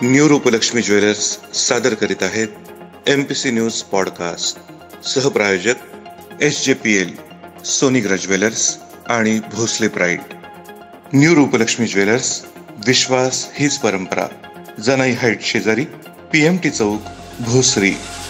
New Roopalakshmi jewellers सादर करीत आहेत MPC न्यूज पॉडकास्ट. सहप्रायोजक SJPL, सोनीग्रा ज्वेलर्स आणि Bhosale pride. New Roopalakshmi jewellers, विश्वास हीच परंपरा. जनाई हाईट शेजारी, PMT चौक, भोसरी.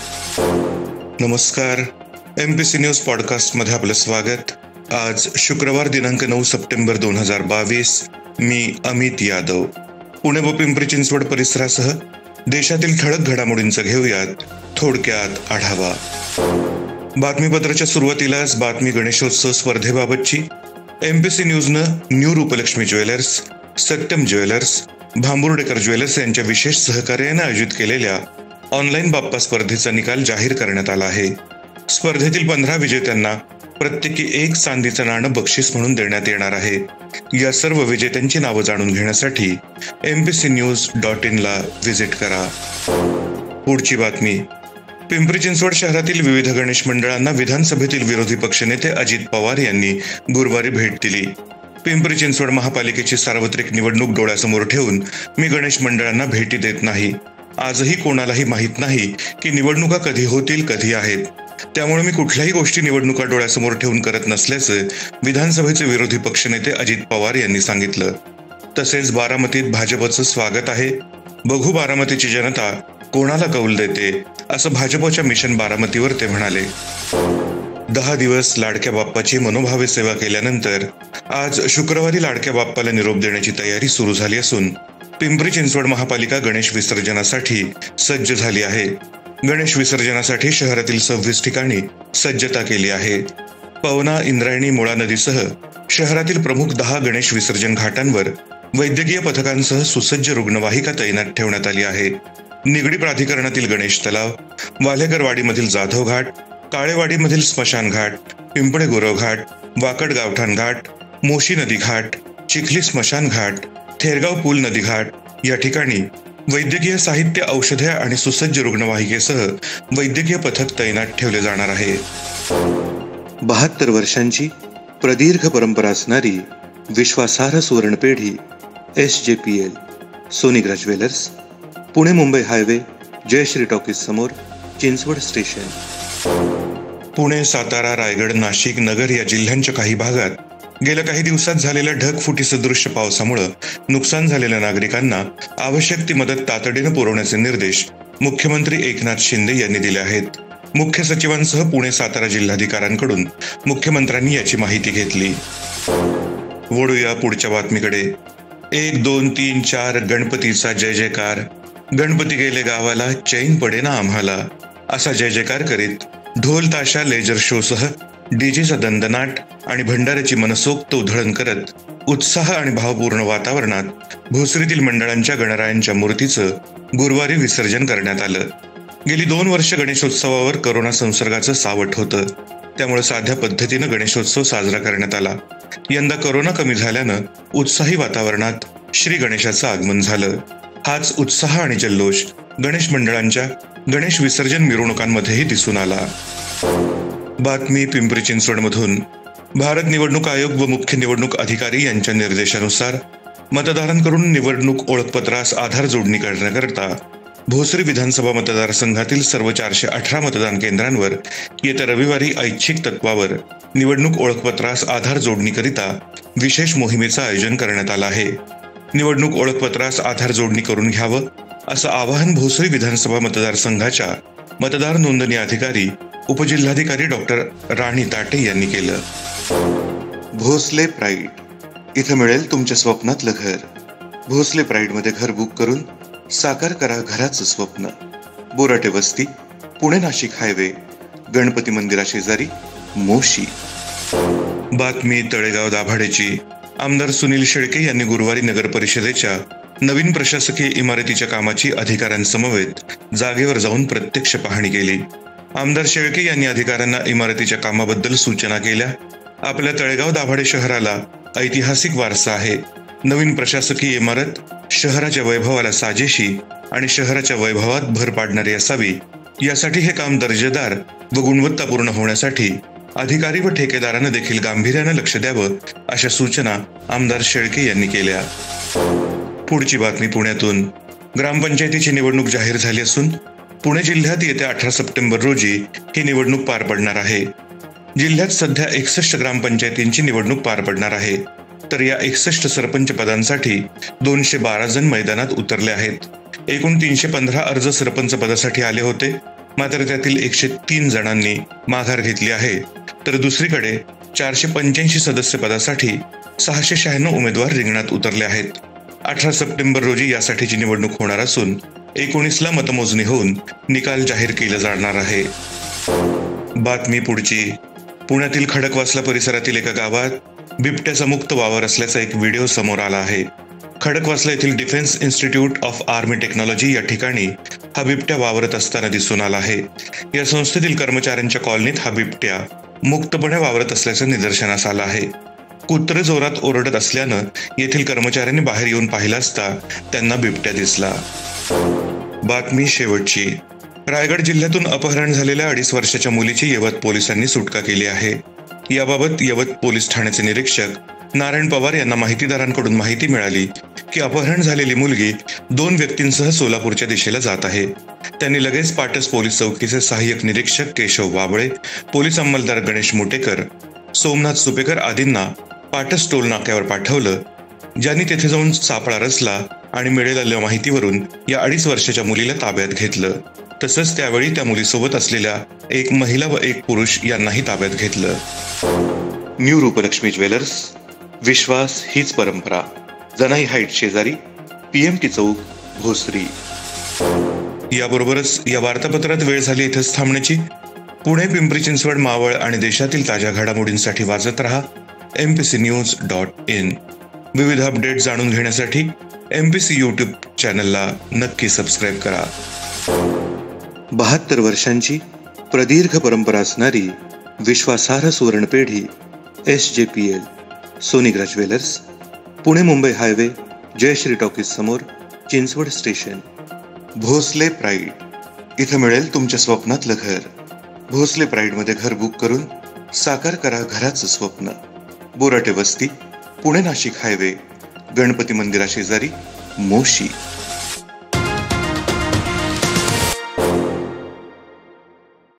नमस्कार, MPC न्यूज पॉडकास्ट मध्ये आपलं स्वागत. आज शुक्रवार दिनांक 9 सप्टेंबर 2022. मी अमित यादव. पुणे व पिंपरी चिंचवड परिसरासह देशातील ठळक घडामोडींचा घेऊयात थोडक्यात आढावा. बातमीपत्राच्या सुरुवातीलाच बातमी गणेशोत्सव स्पर्धेबाबतची. MPC न्यूजनं new Roopalakshmi jewellers, Satyam jewellers, Bhamburdekar jewellers यांच्या विशेष सहकार्याने आयोजित केलेल्या ऑनलाईन बाप्पा स्पर्धेचा निकाल जाहीर करण्यात आला आहे. स्पर्धेतील 15 विजेत्यांना प्रत्येकी 1 चांदीचं नाणं बक्षीस म्हणून देण्यात येणार आहे. या सर्व विजेत्यांची नावं जाणून घेण्यासाठी mpcnews.in ला व्हिजिट करा. पुढची बातमी. पिंपरी चिंचवड शहरातील विविध गणेश मंडळांना विधानसभेतील विरोधी पक्षनेते अजित पवार यांनी गुरुवारी भेट दिली. पिंपरी चिंचवड महापालिकेची सार्वत्रिक निवडणूक डोळ्यासमोर ठेवून मी गणेश मंडळांना भेटी देत नाही. आजही कोणालाही माहीत नाही की निवडणुका कधी होतील, कधी आहेत. त्यामुळे मी कुठल्याही गोष्टी निवडणुका डोळ्यासमोर ठेवून करत नसल्याचे विधानसभेचे विरोधी पक्षनेते अजित पवार यांनी सांगितलं. तसेच बारामतीत भाजपचं स्वागत आहे, बघू बारामतीची जनता कोणाला कौल देते, असं भाजपच्या मिशन बारामतीवर ते म्हणाले. 10 दिवस लाडक्या बाप्पाची मनोभावे सेवा केल्यानंतर आज शुक्रवारी लाडक्या बाप्पाला निरोप देण्याची तयारी सुरू झाली असून पिंपरी चिंचवड महापालिका गणेश विसर्जनासाठी सज्ज झाली आहे. गणेश विसर्जनासाठी शहरातील 26 ठिकाणी सज्जता केली आहे. पवना, इंद्रायणी, मुळा नदीसह शहरातील प्रमुख 10 गणेश विसर्जन घाटांवर वैद्यकीय पथकांसह सुसज्ज रुग्णवाहिका तैनात ठेवण्यात आली आहे. निगडी प्राधिकरणातील गणेश तलाव, वालेकरवाडीमधील जाधव घाट, काळेवाडीमधील स्मशान घाट, पिंपळे गुरव घाट, वाकड गावठाण घाट, मोशी नदी घाट, चिखली स्मशान घाट, थेरगाव पूल नदी घाट या ठिकाणी वैद्यकीय साहित्य, औषधे आणि सुसज्ज रुग्णवाहिकेसह वैद्यकीय पथक तैनात ठेवले जाणार आहे. 72 वर्षांची प्रदीर्घ परंपरा असणारी विश्वासार्ह सुवर्णपेढी SJPL, Sonigra jewellers, Pune Mumbai highway, Jayashree talkies समोर, चिंचवड स्टेशन. पुणे, सातारा, रायगड, नाशिक, नगर या जिल्ह्यांच्या काही भागात गेल्या काही दिवसात झालेल्या ढगफुटी सदृश्य पावसामुळे नुकसान झालेल्या नागरिकांना आवश्यक ती मदत तातडीने पुरवण्याचे निर्देश मुख्यमंत्री एकनाथ शिंदे यांनी दिले आहेत. मुख्य सचिवांसह पुणे, सातारा जिल्हाधिकाऱ्यांकडून मुख्यमंत्र्यांनी याची माहिती घेतली. वळूया पुढच्या बातमीकडे. 1, 2, 3, 4 गणपतीचा जय जयकार. गणपती गेले गावाला, चैन पडेना आम्हाला, असा जय जयकार करीत ढोल ताशा, लेजर शो सह डीजेचा दणदणाट आणि भंडाऱ्याची मनसोक्त उधळण करत उत्साह आणि भावपूर्ण वातावरणात भोसरीतील मंडळांच्या गणरायांच्या मूर्तीचं गुरुवारी विसर्जन करण्यात आलं. गेली 2 वर्ष गणेशोत्सवावर करोना संसर्गाचं सावट होतं. त्यामुळे साध्या पद्धतीनं गणेशोत्सव साजरा करण्यात आला. यंदा करोना कमी झाल्यानं उत्साही वातावरणात श्री गणेशाचं आगमन झालं. हाच उत्साह आणि जल्लोष गणेश मंडळांच्या गणेश विसर्जन मिरवणुकांमध्येही दिसून आला. बातमी पिंपरी चिंचवडमधून. भारत निवडणूक आयोग व मुख्य निवडणूक अधिकारी यांच्या निर्देशानुसार मतदारांकडून निवडणूक ओळखपत्रास आधार जोडणी करण्याकरता भोसरी विधानसभा मतदारसंघातील सर्व 418 मतदान केंद्रांवर येत्या रविवारी ऐच्छिक तत्वावर निवडणूक ओळखपत्रास आधार जोडणीकरिता विशेष मोहिमेचं आयोजन करण्यात आलं आहे. निवडणूक ओळखपत्रास आधार जोडणी करून घ्यावं असं आवाहन भोसरी विधानसभा मतदारसंघाच्या मतदार नोंदणी अधिकारी उपजिल्हाधिकारी डॉक्टर राणी ताटे यांनी केलं. भोसले प्राईड. इथं मिळेल तुमच्या स्वप्नातलं घर. भोसले प्राईडमध्ये घर बुक करून साकार करा घराचं स्वप्न. बोराटे वस्ती, पुणे नाशिक हायवे, गणपती मंदिरा शेजारी, मोशी. बातमी तळेगाव दाभाडेची. आमदार सुनील शेळके यांनी गुरुवारी नगर परिषदेच्या नवीन प्रशासकीय इमारतीच्या कामाची अधिकाऱ्यांसमवेत जागेवर जाऊन प्रत्यक्ष पाहणी केली. आमदार शेळके यांनी अधिकाऱ्यांना इमारतीच्या कामाबद्दल सूचना केल्या. आपल्या तळेगाव दाभाडे शहराला ऐतिहासिक वारसा आहे. नवीन प्रशासकीय इमारत शहराच्या वैभवाला साजेशी आणि शहराच्या वैभवात भर पाडणारी असावी. यासाठी हे काम दर्जेदार व गुणवत्तापूर्ण होण्यासाठी अधिकारी व ठेकेदारांना देखील गांभीर्याने लक्ष द्यावं, अशा सूचना आमदार शेळके यांनी केल्या. पुढची बातमी पुण्यातून. ग्रामपंचायतीची निवडणूक जाहीर झाली असून पुणे जिल्ह्यात येत्या 18 सप्टेंबर रोजी ही निवडणूक पार पडणार आहे. जिल्ह्यात सध्या 61 ग्रामपंचायतींची निवडणूक पार पडणार आहे. तर या 61 सरपंच पदांसाठी 212 जण मैदानात उतरले आहेत. एकूण 315 अर्ज सरपंच पदासाठी आले होते. मात्र त्यातील 103 जणांनी माघार घेतली आहे. तर दुसरीकडे 485 सदस्य पदासाठी 696 उमेदवार रिंगणात उतरले आहेत. 18 सप्टेंबर रोजी यासाठीची निवडणूक होणार असून 19ला मतमोजणी होऊन निकाल जाहीर केला जाणार आहे. बातमी पुढची. पुण्यातील खडकवासला परिसरातील एका गावात बिबट्याचा मुक्त वावर असल्याचा एक व्हिडिओ समोर आला आहे. खडकवासला येथील defence institute of army technology या ठिकाणी हा बिबट्या वावरत असताना दिसून आला आहे. या संस्थेतील कर्मचाऱ्यांच्या कॉलनीत हा बिबट्या मुक्तपणे वावरत असल्याचं निदर्शनास आलं आहे. कुत्रे जोरात ओरडत असल्यानं येथील कर्मचाऱ्यांनी बाहेर येऊन पाहिलं असता त्यांना बिबट्या दिसला. बातमी शेवटची. रायगड जिल्ह्यातून अपहरण झालेल्या 2.5 वर्षाच्या मुलीची यवत पोलिसांनी सुटका केली आहे. याबाबत यवत पोलीस ठाण्याचे निरीक्षक नारायण पवार यांना माहितीदारांकडून माहिती मिळाली की अपहरण झालेली मुलगी 2 व्यक्तींसह सोलापूरच्या दिशेला जात आहे. त्यांनी लगेच पाटस पोलीस चौकीचे सहाय्यक निरीक्षक केशव वाबळे, पोलीस अंमलदार गणेश मुटेकर, सोमनाथ सुपेकर आदींना पाटस टोल नाक्यावर पाठवलं, ज्यांनी तेथे जाऊन सापळा रचला आणि मिळालेल्या माहितीवरून या 2.5 वर्षाच्या मुलीला ताब्यात घेतलं. तसंच त्यावेळी त्या मुलीसोबत असलेल्या एक महिला व एक पुरुष यांनाही ताब्यात घेतलं. न्यू रूपलक्ष्मी ज्वेलर्स, विश्वास हीच परंपरा, जनाई हाईट शेजारी, PMT चौक, भोसरी. याबरोबरच या वार्तापत्रात वेळ झाली इथंच थांबण्याची. पुणे, पिंपरी चिंचवड, मावळ आणि देशातील ताज्या घडामोडींसाठी वाचत रहा mpcnews.in. विविध अपडेट जाणून घेण्यासाठी MPC YouTube चॅनलला नक्की सबस्क्राईब करा. 72 वर्षांची प्रदीर्घ परंपरा असणारी विश्वासार्ह सुवर्णपेढी SJPL Sonigra jewellers, Pune Mumbai highway, Jayashree talkies समोर, चिंचवड स्टेशन. भोसले प्राईड. इथं मिळेल तुमच्या स्वप्नातलं घर. भोसले प्राईडमध्ये घर बुक करून साकार करा घराचं स्वप्न. बोराटे वस्ती, पुणे नाशिक हायवे, गणपती मंदिरा शेजारी, मोशी.